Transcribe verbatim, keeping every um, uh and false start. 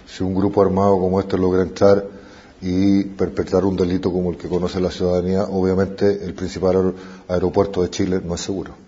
si un grupo armado como este logra entrar y perpetrar un delito como el que conoce la ciudadanía, obviamente el principal aeropuerto de Chile no es seguro.